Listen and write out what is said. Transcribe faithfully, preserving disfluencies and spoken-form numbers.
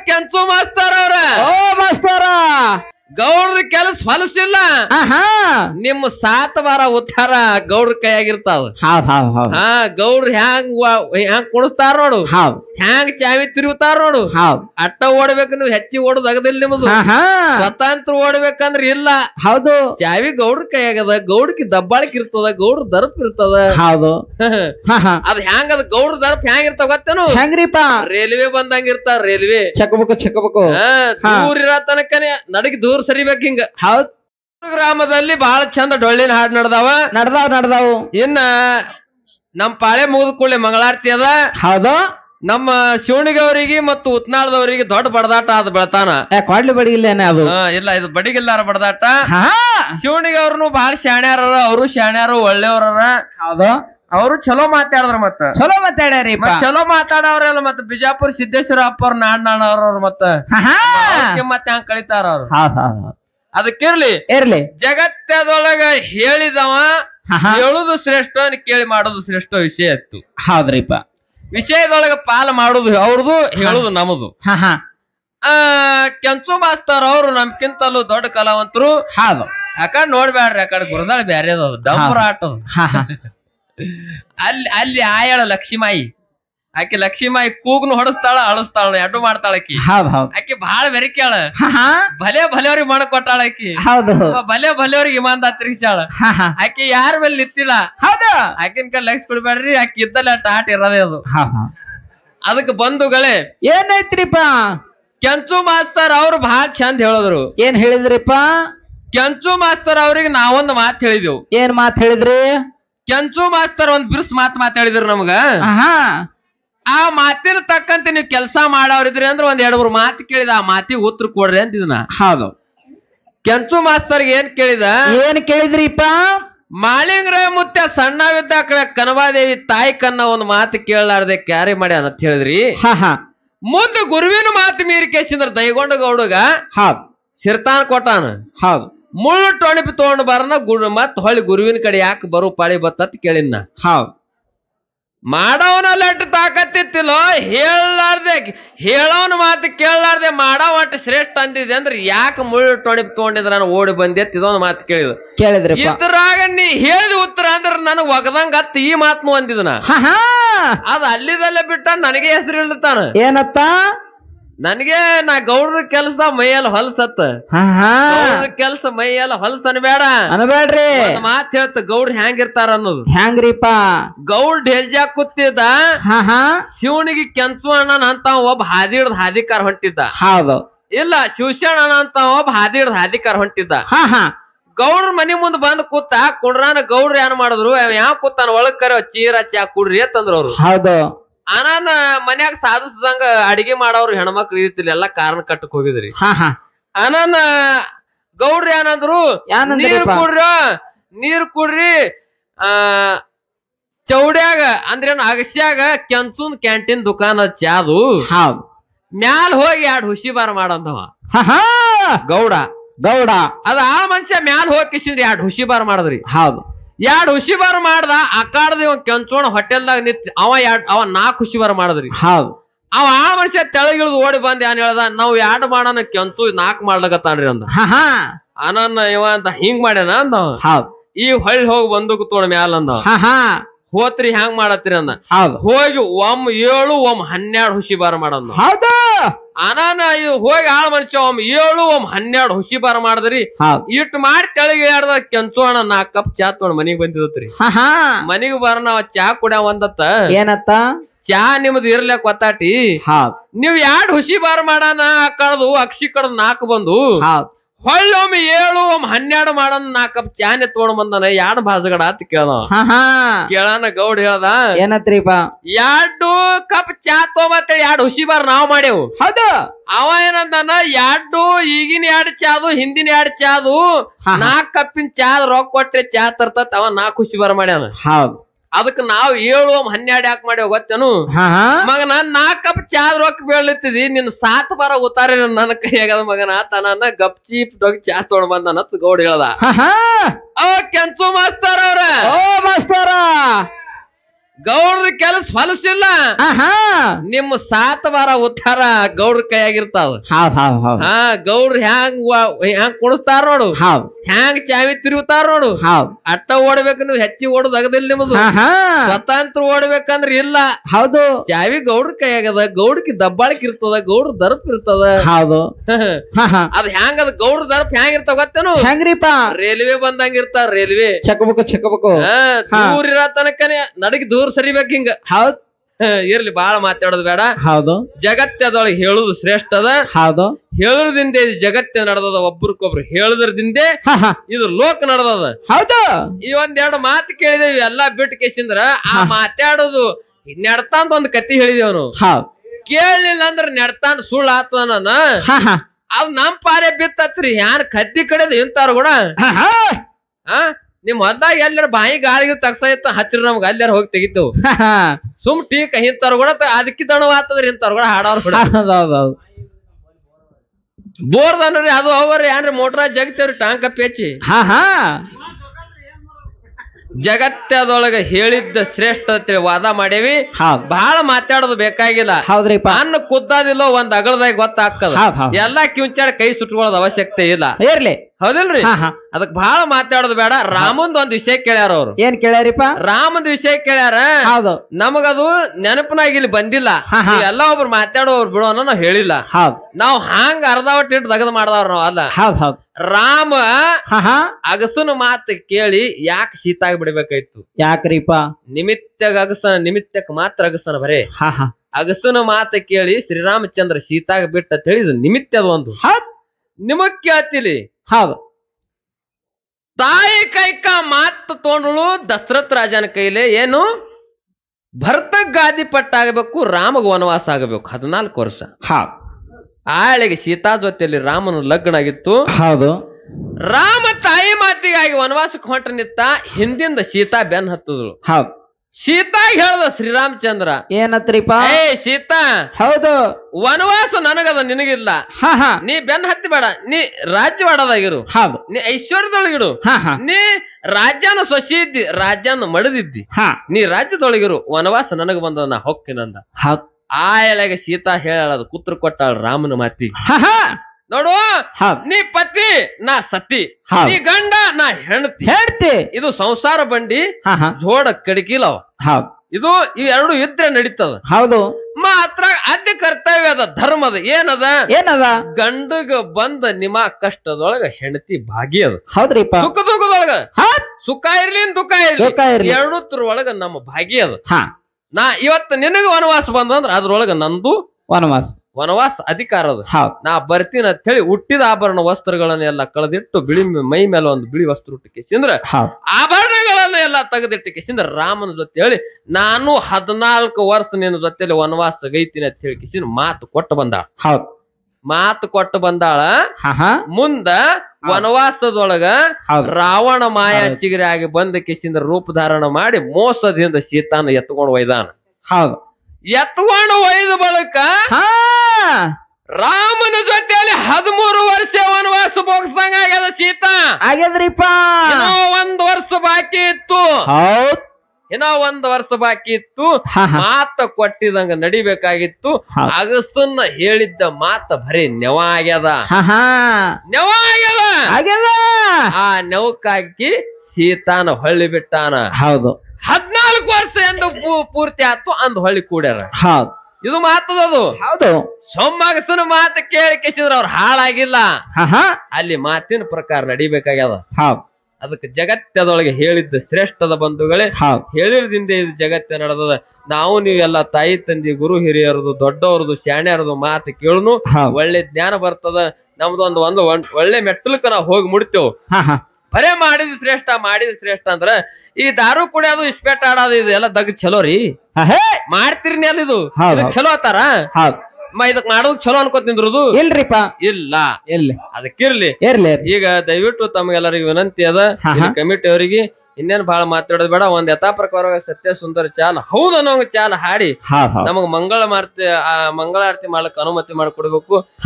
ಕೆಂಚು master ಅವ್ರ ಓ ಮಾಸ್ತರ ಗೌಡ್ರ ಕೆಲಸ ಹೊಲಸಿಲ್ಲ ನಿಮ್ಮ ಸಾತ್ ವಾರ ಉತ್ತಾರ ಗೌಡ್ರ ಕೈಯಾಗಿರ್ತಾವ ಹೌದ್ ಹೌದ್ ಹೌದ್ ಹಾ ಗೌಡ್ರ ಹ್ಯಾಂಗ್ ಹ್ಯಾಂಗ್ ಕುಣಿಸ್ತಾರ ನೋಡು ಹೌದ್ ಹ್ಯಾಂಗ್ ಚಾವಿ ತಿರುಗುತ್ತಾರ ನೋಡು ಹೌದ್ ಅಟ್ಟ ಓಡ್ಬೇಕು ನೀವು ಹೆಚ್ಚಿಗೆ ಓಡೋದ್ ಆಗದಿಲ್ಲ ನಿಮ್ಮದು ಸ್ವತಂತ್ರ ಓಡ್ಬೇಕಂದ್ರ ಇಲ್ಲ ಹೌದು ಚಾವಿ ಗೌಡ್ರ ಕೈಯಾಗದ ಗೌಡ್ಕಿ ದಬ್ಬಾಳಿಕ್ ಇರ್ತದ ಗೌಡ್ರ ದರ್ಪ್ ಇರ್ತದ ಹೌದು ಅದ್ ಹ್ಯಾಂಗ ಅದ ಗೌಡ್ರ ದರ್ಪ್ ಹ್ಯಾಂಗ್ ಇರ್ತಾವ ಗೊತ್ತೇನು ಹೆಂಗ್ರಿಪ್ಪ ರೈಲ್ವೆ ಬಂದಂಗ ಇರ್ತಾರ ರೈಲ್ವೆ ಚಕಬೇಕು ಚಕಬೇಕು ದೂರ ಇರೋ ತನಕನೇ ನಡಗಿ ದೂರ ಸರಿಬೇಕು ಹಿಂಗ ಹೌದ್ ಗ್ರಾಮದಲ್ಲಿ ಬಹಳ ಚಂದ ಡೊಳ್ಳಿನ ಹಾಡ್ ನಡ್ದಾವ ನಡ್ದಾವ್ ನಡ್ದಾವು ಇನ್ನ ನಮ್ ಪಾಳೆ ಮುಗಿದ ಕೂಡಲೇ ಮಂಗಳಾರತಿ ಅದ ಹೌದು ನಮ್ಮ ಶಿವಣಿಗವರಿಗೆ ಮತ್ತು ಉತ್ನಾಳದವರಿಗೆ ದೊಡ್ಡ ಬಡದಾಟ ಅದ ಬೆಳತಾನ ಕೊಡ್ಲಿ ಬಡಿಗಿಲ್ಲೇನೆ ಅದು ಇಲ್ಲ ಇದು ಬಡಿಗಿಲ್ಲಾರ ಬಡದಾಟ ಶಿವಣಿಗವ್ರನು ಬಹಳ ಶಾಣ್ಯಾರ ಅವರು ಶಾಣ್ಯಾರು ಒಳ್ಳೆಯವ್ರ ಹೌದು ಅವರು ಚಲೋ ಮಾತಾಡಿದ್ರ ಮತ್ತ ಚಲೋ ಮಾತಾಡ್ಯಾರಿ ಚಲೋ ಮಾತಾಡವ್ರಲ್ಲ ಮತ್ತ ಬಿಜಾಪುರ ಸಿದ್ದೇಶ್ವರ ಅಪ್ಪವ್ರ ನಾಡ್ ನಾಡವ್ರವ್ರ ಮತ್ತ ಮತ್ತೆ ಹಂಗ ಕಳಿತಾರ ಅವ್ರು ಅದಕ್ಕಿರ್ಲಿ ಇರ್ಲಿ ಜಗತ್ತದೊಳಗ ಹೇಳಿದವ ಹೇಳುದು ಶ್ರೇಷ್ಠ ಕೇಳಿ ಮಾಡೋದು ಶ್ರೇಷ್ಠ ವಿಷಯ ಇತ್ತು ಹೌದ್ರಿಪ್ಪ ವಿಷಯದೊಳಗ ಪಾಲ ಮಾಡುದು ಅವ್ರದು ಹೇಳುದು ನಮದು ಆ ಕೆಂಚು ಮಾಸ್ತರ್ ಅವ್ರು ನಮ್ಕಿಂತಲೂ ದೊಡ್ಡ ಕಲಾವಂತರು ಹೌದು ಯಾಕಂಡ್ ನೋಡ್ಬ್ಯಾಡ್ರಿ ಯಾಕಡೆ ಗುರದಾಳ ಬ್ಯಾರೆ ಅದ ಡಂಬರ ಆಟದ ಅಲ್ಲಿ ಅಲ್ಲಿ ಆಯಾಳ ಲಕ್ಷ್ಮೀಮಾಯಿ ಆಕೆ ಲಕ್ಷ್ಮೀಮಾಯಿ ಕೂಗ್ನು ಹೊಡಸ್ತಾಳ ಅಳಸ್ತಾಳ ಎಡ್ಡು ಮಾಡ್ತಾಳ ಆಕಿ ಆಕಿ ಬಹಳ ಬೆರಕ್ಯಾಳ ಭಲೆ ಭಲೆಯವ್ರಿಗೆ ಮಣ ಕೊಟ್ಟಾಳ ಆಕಿ ಭಲೆ ಭಲೆಯವ್ರಿಗೆ ಇಮಾನ್ದ ತಿರ್ಗಿಸಾಳ ಆಕಿ ಯಾರ ಮೇಲೆ ನಿಂತಿಲ್ಲ ಹೌದು ಆಕಿನ ಕೈ ಲಕ್ಷ ಕೊಡ್ಬೇಡ್ರಿ ಆಕಿ ಇದ್ದಲ್ಲ ಟಾಟ್ ಇರೋದೇ ಅದು ಅದಕ್ಕೆ ಬಂಧುಗಳೇ ಏನೈತ್ರಿಪ್ಪ ಕೆಂಚು ಮಾಸ್ತರ್ ಅವ್ರು ಬಹಳ ಚಂದ ಹೇಳಿದ್ರು ಏನ್ ಹೇಳಿದ್ರಿಪ್ಪ ಕೆಂಚು ಮಾಸ್ತರ್ ಅವ್ರಿಗೆ ನಾವೊಂದು ಮಾತು ಹೇಳಿದೆವು ಏನ್ ಮಾತ್ ಹೇಳಿದ್ರಿ ಕೆಂಚು ಮಾಸ್ತರ್ ಒಂದ್ ಬಿರ್ಸ್ ಮಾತು ಮಾತಾಡಿದ್ರು ನಮ್ಗ ಆ ಮಾತಿನ ತಕ್ಕಂತೆ ನೀವು ಕೆಲಸ ಮಾಡವ್ರಿದ್ರಿ ಅಂದ್ರೆ ಒಂದ್ ಎರಡು ಮೂರು ಮಾತು ಕೇಳಿದ ಆ ಮಾತಿಗೆ ಉತ್ತರ ಕೊಡ್ರಿ ಅಂತಿದ್ನ ಹೌದು ಕೆಂಚು ಮಾಸ್ತರ್ಗೆ ಏನ್ ಕೇಳಿದ ಏನ್ ಕೇಳಿದ್ರಿಪ್ಪ ಮಾಳಿಂಗ್ರ ಮುತ್ತ ಸಣ್ಣವಿದ್ದ ಕಡೆ ಕನವಾದೇವಿ ತಾಯಿ ಕನ್ನ ಒಂದು ಮಾತು ಕೇಳಲಾರ್ದೆ ಕ್ಯಾರಿ ಮಾಡ್ಯಾನ ಅಂತ ಹೇಳಿದ್ರಿ ಮುಂದೆ ಗುರುವಿನ ಮಾತು ಮೀರಿ ಕೇಸಿಂದ್ರ ದೈಗೊಂಡ ಗೌಡಗ ಹೌದು ಸಿರ್ತಾನ ಕೊಟ್ಟಾನ ಹೌದು ಮುಳ್ಳು ಟೊಣಿಪಿ ತಗೊಂಡ್ ಬರನ ಗುರು ಮತ್ ಹೊಳ್ಳಿ ಗುರುವಿನ ಕಡೆ ಯಾಕೆ ಬರು ಪಾಳಿ ಬತ್ತತ್ ಕೇಳಿನ ಹೌದು ಮಾಡವನ ಲಟ್ ತಾಕತ್ತಿತ್ತಿಲ್ಲೋ ಹೇಳಲಾರ್ದೆ ಹೇಳೋನ್ ಮಾತು ಕೇಳಲಾರ್ದೆ ಮಾಡೋ ಒಟ್ಟು ಶ್ರೇಷ್ಠ ಅಂದಿದೆ ಅಂದ್ರೆ ಯಾಕೆ ಮುಳ್ಳು ಟೊಣಿಪಿ ತಗೊಂಡಿದ್ರ ನಾನು ಓಡಿ ಬಂದೆ ಇದೊಂದು ಮಾತು ಕೇಳಿದ ಕೇಳಿದ್ರಿ ಇದ್ರಾಗ ನೀ ಹೇಳಿದ ಉತ್ತರ ಅಂದ್ರ ನನಗ್ ಒಗದಂಗ ಅತ್ತ ಈ ಮಾತನು ಅಂದಿದನ ಅದ್ ಅಲ್ಲಿದಲ್ಲೇ ಬಿಟ್ಟ ನನಗೆ ಹೆಸರು ಇಳ್ತಾನ ಏನತ್ತ ನನಗೆ ನಾ ಗೌಡ್ರ ಕೆಲ್ಸ ಮೈಯಲ್ಲ ಹೊಲ್ಸತ್ತ ಕೆಲ್ಸ ಮೈಯಲ್ಲ ಹೊಲ್ಸ ಅನ್ಬೇಡ ಅನ್ಬೇಡ್ರಿ ಮಾತ್ ಹೇಳ್ತ ಗೌಡ್ರ ಹ್ಯಾಂಗಿರ್ತಾರ ಅನ್ನೋದು ಹ್ಯಾಂಗ್ರಿಪ್ಪ ಗೌಡ್ ಢೆಲ್ಜಾ ಕೂತಿದ್ದ ಶಿವನಿಗೆ ಕೆಂಚು ಅಣ್ಣನ ಅಂತ ಒಬ್ಬ ಹಾದಿ ಹಿಡ್ದ ಹಾದಿಕಾರ ಹೊಂಟಿದ್ದ ಹೌದು ಇಲ್ಲ ಶಿವಶರಣ ಅಂತ ಒಬ್ಬ ಹಾದಿ ಹಿಡ್ದ ಹಾದಿಕಾರ ಹೊಂಟಿದ್ದ ಗೌಡ್ರ ಮನಿ ಮುಂದ್ ಬಂದ್ ಕೂತ ಕುಡ್ರಾನ ಗೌಡ್ರ ಏನ್ ಮಾಡಿದ್ರು ಯಾವ ಕೂತಾನ ಒಳಗ್ ಕರ ಚೀರ ಚಾ ಕುಡ್ರಿ ಅಂತಂದ್ರು ಅವ್ರು ಹೌದು ಅನಾನ ಮನ್ಯಾಗ ಸಾಧಿಸ್ದಂಗ ಅಡಿಗೆ ಮಾಡೋರು ಹೆಣ್ಮಕ್ಳು ಇರ್ತಿಲ್ಲ ಎಲ್ಲಾ ಕಾರಣ ಕಟ್ಟಕ್ ಹೋಗಿದ್ರಿ ಅನಾನ ಗೌಡ್ರಿ ಏನಂದ್ರು ನೀರ್ ಕುಡ್ರ ನೀರ್ ಕುಡ್ರಿ ಆ ಚೌಡ್ಯಾಗ ಅಂದ್ರೇನು ಅಗಸ್ಯಾಗ ಕೆಂಚುನ್ ಕ್ಯಾಂಟೀನ್ ದುಕಾನ ಚಾದು ಮ್ಯಾಲ ಹೋಗಿ ಎರಡ್ ಹುಸಿ ಬಾರ ಮಾಡಂದವ ಗೌಡ ಗೌಡ ಅದ ಆ ಮನುಷ್ಯ ಮ್ಯಾಲ ಹೋಗಿ ಕಿಸಿದ್ರಿ ಎರಡ್ ಹುಸಿ ಬಾರ ಮಾಡದ್ರಿ ಹೌದು ಎರಡ್ ಹುಸಿಬಾರ ಮಾಡ್ದ ಆ ಕಾಡದ ಇವ್ ಕೆಂಚೋಣ ಹೋಟೆಲ್ದಾಗ ನಿಂತ ಅವ ಎರಡ್ ಅವ ನಾಲ್ಕು ಹುಸಿಬಾರ ಮಾಡದ್ರಿ ಹೌದು ಅವ ಆ ಮನುಷ್ಯ ತೆಳಗಿಳಿದು ಓಡಿ ಬಂದ್ ಏನ್ ಹೇಳ್ದ ನಾವ್ ಎರಡ್ ಮಾಡೋಣ ಕೆಂಚು ನಾಲ್ಕು ಮಾಡ್ಲಕತ್ತಾನ್ರಿ ಅಂದ ಅನನ್ನ ಇವ ಅಂತ ಹಿಂಗ್ ಮಾಡ್ಯಾನ ಅಂದ ಹೌದು ಈ ಹೊಳ್ಳಿ ಹೋಗಿ ಬಂದೂಕ್ ತೋಣ ಮ್ಯಾಲ ಅಂದ ಹೋತ್ರಿ ಹ್ಯಾಂಗ್ ಮಾಡತ್ತೀರಿ ಅಂದ ಹೋಗಿ ಒಮ್ ಏಳು ಒಮ್ ಹನ್ನೆರಡು ಹುಸಿಬಾರ ಮಾಡಂದ ಹೌದು ಅನಾನ ಹೋಗಿ ಆಳ ಮನುಷ್ಯ ಒಮ್ ಏಳು ಒಮ್ ಹನ್ನೆರಡು ಹುಸಿಬಾರ ಮಾಡದ್ರಿ ಇಟ್ ಮಾಡಿ ತೆಳಗಿ ಆಡ್ದ ಕೆಂಚು ಅಣ್ಣ ನಾಲ್ಕು ಕಪ್ ಚಾ ತೊಗೊಂಡ್ ಮನಿಗ್ ಬಂದಿದತ್ರಿ ಮನಿಗ್ ಬರ ನಾವ್ ಚಾ ಕುಡ್ಯ ಒಂದತ್ತ ಏನತ್ತ ಚಾ ನಿಮ್ದು ಇರ್ಲಕ್ ಒತ್ತಾಟಿ ನೀವ್ ಎರಡ್ ಹುಸಿಬಾರ ಮಾಡಾನ ಕಡ್ದು ಅಕ್ಷಿ ಕಡ್ದು ನಾಲ್ಕು ಬಂದು ಹೊಳ್ಳೊಮ್ಮೆ ಏಳು ಒಮ್ಮೆ ಹನ್ನೆರಡು ಮಾಡನ್ ನಾ ಕಪ್ ಚಾನೆ ತಗೊಂಡ್ ಬಂದಾನ ಎರಡ್ ಭಾಸಗಡ ಅಂತ ಕೇಳ ಕೇಳಾನ ಗೌಡ್ ಹೇಳ್ದ ಏನತ್ರಿಪ ಎರಡು ಕಪ್ ಚಾ ತೊಗೊಂಬತ್ತೇಳಿ ಎರಡ್ ಹುಸಿಬಾರ ನಾವ್ ಮಾಡೇವು ಹೌದು ಅವ ಏನಂದಾನ ಎರಡು ಈಗಿನ ಎರಡ್ ಚಾದು ಹಿಂದಿನ ಎರಡ್ ಚಾದು ನಾಕ್ ಕಪ್ಪಿನ ಚಾದ ರೊಕ್ಕ ಕೊಟ್ರೆ ಚಾ ತರ್ತತ್ ಅವ ನಾಕ್ ಹುಸಿಬಾರ ಮಾಡ್ಯಾನ ಹೌದು ಅದಕ್ ನಾವ್ ಏಳು ಹನ್ನೆರಡು ಯಾಕೆ ಮಾಡ್ಯಾವ ಗೊತ್ತೇನು ಮಗನ ನಾಕ್ ಕಪ್ ಚಾದ ರೊಕ್ಕ ಬೀಳ್ತಿದಿ ನಿನ್ ಸಾತ್ ಬಾರ ಉತ್ತಾರ ನನ್ನ ಕೈಯಾಗದ ಮಗನ ತನ ಗಪ್ ಚೀಪ್ ಡೊಗ್ ಚಾ ತೊಗೊಂಡ್ ಬಂದ ಗೌಡ್ ಹೇಳ್ದ ಅವ ಕೆಂಚು ಮಾಸ್ತರ್ ಅವ್ರ ಓ ಮಾಸ್ತರ ಗೌಡ್ರ ಕೆಲಸ ಹೊಲಸಿಲ್ಲ ನಿಮ್ಮ ಸಾತ್ ವಾರ ಉತ್ತಾರ ಗೌಡ್ರ ಕೈಯಾಗಿರ್ತಾವ ಹಾ ಗೌಡ್ರ ಹ್ಯಾಂಗ್ ಹ್ಯಾಂಗ್ ಕುಣಿಸ್ತಾರ ನೋಡು ಹ್ಯಾಂಗ್ ಚಾವಿ ತಿರುಗುತ್ತಾರ ನೋಡು ಅಟ್ಟ ಓಡ್ಬೇಕು ನೀವು ಹೆಚ್ಚಿಗೆ ಓಡೋದ್ ಆಗದಿಲ್ಲ ನಿಮ್ಮದು ಸ್ವತಂತ್ರ ಓಡ್ಬೇಕಂದ್ರ ಇಲ್ಲ ಹೌದು ಚಾವಿ ಗೌಡ್ರ ಕೈಯಾಗದ ಗೌಡ್ಕಿ ದಬ್ಬಾಳಿಕ್ ಇರ್ತದ ಗೌಡ್ರ ದರ್ಪ್ ಇರ್ತದ ಹೌದು ಅದ್ ಹ್ಯಾಂಗ ಅದ ಗೌಡ್ರ ದರ್ಪ್ ಹ್ಯಾಂಗ್ ಇರ್ತಾವ ಗೊತ್ತೇನು ಹೆಂಗ್ರಿಪಾ ರೈಲ್ವೆ ಬಂದಂಗ ಇರ್ತಾರ ರೈಲ್ವೆ ಚಕಬೇಕು ಚಕಬೇಕು ದೂರ ಇರೋ ತನಕನೇ ನಡಗಿ ದೂರ ಸರಿಬೇಕು ಹಿಂಗ ಹೌದ್ ಇರ್ಲಿ ಬಾಳ ಮಾತಾಡೋದು ಬೇಡ ಹೌದು ಜಗತ್ತದೊಳಗೆ ಹೇಳುದು ಶ್ರೇಷ್ಠ ಅದ ಹೌದು ಹೇಳುದ್ರಿಂದ ಇದು ಜಗತ್ತೇ ನಡೆದದ ಒಬ್ರಕೊಬ್ರು ಹೇಳುದ್ರದಿಂದೆ ಇದು ಲೋಕ ನಡೆದದ ಹೌದು ಈ ಒಂದೆರಡು ಮಾತು ಕೇಳಿದೇವಿ ಎಲ್ಲಾ ಬಿಟ್ಟು ಕೇಸಿಂದ್ರ ಆ ಮಾತಾಡೋದು ನೆಡ್ತಾಂತ ಒಂದ್ ಕತಿ ಹೇಳಿದೇವನು ಕೇಳಲಿಲ್ಲ ಅಂದ್ರ ನೆಡ್ತಾನ್ ಸುಳ್ಳು ಆತನ ಅದ್ ನಮ್ ಪಾರೆ ಬಿತ್ತತ್ರಿ ಯಾನ್ ಕದ್ದಿ ಕಡೆದ ಇಂತಾರ ಕೂಡ ಹ ನಿಮ್ ಹೊಲ್ದಾಗ ಎಲ್ಲಾರ ಬಾಯಿ ಗಾಳಿಗೆ ತಗ್ಸ ಇತ್ತ ಹಚ್ಚಿರ ನಮ್ಗ ಅಲ್ಲಾರ ಹೋಗಿ ತೆಗಿತೇವ್ ಸುಮ್ ಟೀಕ್ ಇಂತಾರ ಕೂಡ ಅದಕ್ಕಿ ದಣವ ಆತದ್ರಿ ಇಂತಾರ ಕೂಡ ಹಾಡವ್ರ ಕೂಡ ಬೋರ್ದನ್ರಿ ಅದು ಅವ್ರಿ ಏನ್ರಿ ಮೋಟ್ರ ಜಗತ್ತೇವ್ರಿ ಟಾಂಕ ಪೇಚಿ ಹಾ ಹಾ ಜಗತ್ತದೊಳಗ ಹೇಳಿದ್ದ ಶ್ರೇಷ್ಠ ಅಂತೇಳಿ ವಾದ ಮಾಡೇವಿ ಬಹಳ ಮಾತಾಡೋದು ಬೇಕಾಗಿಲ್ಲ ಹೌದ್ರಿಪ್ಪ ಅನ್ನ ಕುದ್ದಾದಿಲ್ಲೋ ಒಂದ್ ಅಗಳದಾಗ ಗೊತ್ತಾಗ್ತದ ಎಲ್ಲಾ ಕಿಂಚಾಡ ಕೈ ಸುಟ್ಕೊಳ್ಳೋದ್ ಅವಶ್ಯಕತೆ ಇಲ್ಲ ಇರ್ಲಿ ಹೌದಿಲ್ರಿ ಅದಕ್ ಬಹಳ ಮಾತಾಡೋದು ಬೇಡ ರಾಮಂದ್ ಒಂದ್ ವಿಷಯ ಕೇಳ್ಯಾರ ಅವ್ರು ಏನ್ ಕೇಳ್ಯಾರಿಪ್ಪ ರಾಮಂದ್ ವಿಷಯ ಕೇಳ್ಯಾರ ಹೌದು ನಮಗದು ನೆನಪನಾಗಿ ಇಲ್ಲಿ ಬಂದಿಲ್ಲ ಎಲ್ಲ ಒಬ್ರು ಮಾತಾಡೋರು ಬಿಡೋನ ನಾವ್ ಹೇಳಿಲ್ಲ ನಾವ್ ಹಾಂಗ ಅರ್ಧ ಒಟ್ಟು ಇಟ್ಟು ದಗದ್ ಮಾಡ್ದವ್ರ ನಾವ್ ಅಲ್ಲ ಹೌದ್ ಹೌದ್ ರಾಮ ಅಗಸನ ಮಾತು ಕೇಳಿ ಯಾಕೆ ಶೀತಾಗ ಬಿಡ್ಬೇಕಾಯ್ತು ಯಾಕ್ರಿಪ್ಪ ನಿಮಿತ್ತ ಅಗಸನ ನಿಮಿತ್ತಕ್ ಮಾತ್ರ ಅಗಸನ ಬರೇ ಅಗಸನ ಮಾತು ಕೇಳಿ ಶ್ರೀರಾಮಚಂದ್ರ ಶೀತಾಗ ಬಿಟ್ಟ ಅಂತ ಹೇಳಿದ ನಿಮಿತ್ತದ ಒಂದು ನಿಮಗ್ ಕೇಳ್ತಿಲಿ ಹೌದು ತಾಯಿ ಕೈಕ ಮಾತು ತಗೊಂಡ್ರು ದಶರಥ ರಾಜನ ಕೈಲಿ ಏನು ಭರತ ಗಾದಿ ಪಟ್ಟಾಗಬೇಕು ರಾಮಗ ವನವಾಸ ಆಗಬೇಕು ಹದಿನಾಲ್ಕು ವರ್ಷ ಹೌದು ಆಳಿಗೆ ಸೀತಾ ಜೊತೆಯಲ್ಲಿ ರಾಮನ ಲಗ್ನ ಆಗಿತ್ತು ಹೌದು ರಾಮ ತಾಯಿ ಮಾತಿಗಾಗಿ ವನವಾಸಕ್ಕೆ ಹೊಂಟ ನಿತ್ತ ಹಿಂದಿಂದ ಸೀತಾ ಬೆನ್ ಹತ್ತದ್ರು ಹೌದು ಸೀತಾ ಹೇಳ್ದ ಶ್ರೀರಾಮಚಂದ್ರ ಏನತ್ರಿಪ್ಪ ಏ ಸೀತಾ ಹೌದು ವನವಾಸ ನನಗದ ನಿನಗಿಲ್ಲ ನೀ ಬೆನ್ ಹತ್ತಿ ಬೇಡ ನೀ ರಾಜ್ಯವಾಡದಾಗಿರು ಹೌದು ನೀ ಐಶ್ವರ್ಯದೊಳಗಿಡು ನೀ ರಾಜ್ಯನ ಸೊಸಿ ಇದ್ದಿ ರಾಜ್ಯನ ಮಡದಿದ್ದಿ ನೀ ರಾಜ್ಯದೊಳಗಿರು ವನವಾಸ ನನಗ ಬಂದ ನಾ ಹೊಕ್ಕಿನಂದ ಆ ಎಳೆಗೆ ಸೀತಾ ಹೇಳದ ಕುತ್ರ ಕೊಟ್ಟಾಳ ರಾಮನ ಮಾತಿ ನೋಡು ನೀ ಪತಿ ನಾ ಸತಿ ನೀ ಗಂಡ ನಾ ಹೆಣ್ತಿ ಹೇಳ್ತಿ ಇದು ಸಂಸಾರ ಬಂಡಿ ಜೋಡ ಕಡಿಕಿಲವ ಇದು ಇವೆರಡು ಇದ್ರೆ ನಡೀತದ ಹೌದು ಮಾತ್ರ ಅದ್ಯ ಕರ್ತವ್ಯ ಅದ ಧರ್ಮದ ಏನದ ಏನದ ಗಂಡಗ ಬಂದ ನಿಮ್ಮ ಕಷ್ಟದೊಳಗ ಹೆಂಡತಿ ಭಾಗಿ ಅದ ಹೌದ್ರಿಪ್ಪ ಸುಖ ದುಃಖದೊಳಗ ಸುಖ ಇರ್ಲಿ ದುಃಖ ಇರ್ಲಿ ಎರಡೂತ್ರ ಒಳಗ ನಮ್ಮ ಭಾಗಿ ಅದ ನಾ ಇವತ್ತು ನಿನಗ ವನವಾಸ ಬಂದಂದ್ರ ಅದ್ರೊಳಗ ನಂದು ವನವಾಸ ವನವಾಸ ಅಧಿಕಾರ ಅದ ನಾ ಬರ್ತೀನಿ ಅಂತ ಹೇಳಿ ಹುಟ್ಟಿದ ಆಭರಣ ವಸ್ತ್ರಗಳನ್ನೆಲ್ಲ ಕಳೆದಿಟ್ಟು ಬಿಳಿ ಮೈ ಮೇಲೆ ಒಂದು ಬಿಳಿ ವಸ್ತ್ರ ಹುಟ್ಟಕ್ಕೆ ಚಂದ್ರ ಆಭರಣಗಳನ್ನ ಎಲ್ಲ ತೆಗೆದಿಟ್ಟಕ್ಕೆ ಚಂದ್ರ ರಾಮನ ಜೊತೆ ಹೇಳಿ ನಾನು ಹದಿನಾಲ್ಕು ವರ್ಷ ನಿನ್ನ ಜೊತೆಲಿ ವನವಾಸ ಗೈತೀನಿ ಅಂತ ಹೇಳಿ ಕಿಸಿನ ಮಾತು ಕೊಟ್ಟು ಬಂದಾಳ ಹೌದ್ ಮಾತು ಕೊಟ್ಟು ಬಂದಾಳ ಮುಂದ ವನವಾಸದೊಳಗ ರಾವಣ ಮಾಯಾ ಚಿಗಿರಿ ಆಗಿ ಬಂದ ಕಿಸಿಂದ ರೂಪ ಧಾರಣ ಮಾಡಿ ಮೋಸದಿಂದ ಸೀತಾನ ಎತ್ಕೊಂಡು ಒಯ್ದಾನ ಹೌದು ಎತ್ಕೊಂಡು ಒಯ್ದ ಬಳಿಕ ರಾಮನ ಜೊತೆಯಲ್ಲಿ ಹದಿಮೂರು ವರ್ಷ ವನವಾಸ ಬೋಗಿಸ್ದಂಗ ಆಗ್ಯದ ಸೀತಾ ಆಗ್ಯದ್ರಿಪ್ಪ ಏನೋ ಒಂದ್ ವರ್ಷ ಬಾಕಿ ಇತ್ತು ಹೌದ್ ಏನೋ ಒಂದ್ ವರ್ಷ ಬಾಕಿ ಇತ್ತು ಮಾತ ಕೊಟ್ಟಿದಂಗ ನಡಿಬೇಕಾಗಿತ್ತು ಅಗಸನ್ನ ಹೇಳಿದ್ದ ಮಾತ ಬರೀ ನೆವ ಆಗ್ಯದ ನೆವ ಆಗ್ಯದ ಆಗ್ಯದ ಆ ನೆವಕ್ಕಾಗಿ ಸೀತಾನ ಹೊಳ್ಳಿ ಬಿಟ್ಟಾನ ಹೌದು ಹದ್ನಾಲ್ಕು ವರ್ಷ ಎಂದು ಪೂರ್ತಿ ಆಯ್ತು ಅಂದ್ ಹೊಳ್ಳಿ ಕೂಡ್ಯಾರ ಹೌದು ಇದು ಮಾತದದು ಹೌದು ಸೊಮ್ಮಗಸನ ಮಾತು ಕೇಳಿ ಕೆಸಿದ್ರ ಅವ್ರು ಹಾಳಾಗಿಲ್ಲ ಅಲ್ಲಿ ಮಾತಿನ ಪ್ರಕಾರ ನಡಿಬೇಕಾಗ್ಯದ ಹೌದು ಅದಕ್ಕೆ ಜಗತ್ತದೊಳಗೆ ಹೇಳಿದ್ದ ಶ್ರೇಷ್ಠದ ಬಂಧುಗಳೇ ಹೇಳಿರದಿಂದ ಇದು ಜಗತ್ತ ನಡೆದದ ನಾವು ನೀವೆಲ್ಲ ತಾಯಿ ತಂದಿ ಗುರು ಹಿರಿಯರದು ದೊಡ್ಡವರದು ಶಾಣ್ಯರದು ಮಾತು ಕೇಳುನು ಒಳ್ಳೆ ಜ್ಞಾನ ಬರ್ತದ ನಮ್ದು ಒಂದು ಒಂದು ಒಳ್ಳೆ ಮೆಟ್ಟಲಕ್ಕ ನಾವು ಹೋಗಿ ಮುಡ್ತೇವ್ ಬರೇ ಮಾಡಿದ ಶ್ರೇಷ್ಠ ಮಾಡಿದ ಶ್ರೇಷ್ಠ ಅಂದ್ರ ಈ ದಾರು ಕುಡಿಯೋದು ಇಸ್ಪೇಟ್ ಆಡೋದು ಇದು ಎಲ್ಲ ದಗ್ ಚಲೋ ರೀ ಮಾಡ್ತಿರ್ನಿ ಅಲ್ಲ ಇದು ಚಲೋ ಆತಾರ ಇದಕ್ ಮಾಡೋದ್ ಚಲೋ ಅನ್ಕೋತಿಂದ್ರದು ಇಲ್ರಿಪಾ ಇಲ್ಲ ಇಲ್ಲ ಅದಕ್ಕಿರ್ಲಿ ಇರ್ಲಿ ಈಗ ದಯವಿಟ್ಟು ತಮ್ಗೆಲ್ಲರಿಗೂ ವಿನಂತಿ ಅದ ಕಮಿಟಿ ಅವರಿಗೆ ಇನ್ನೇನ್ ಬಾಳ ಮಾತಾಡೋದ್ ಬೇಡ ಒಂದ್ ಯಥಾ ಪ್ರಕಾರ ಸತ್ಯ ಸುಂದರ ಚಾಲ ಹೌದು ಅನ್ನೋ ಚಾಲ ಹಾಡಿ ನಮಗ್ ಮಂಗಳ ಮಾರ್ತಿ ಆ ಮಂಗಳಾರತಿ ಮಾಡ್ಲಿಕ್ಕೆ ಅನುಮತಿ ಮಾಡಿಕೊಡ್ಬೇಕು.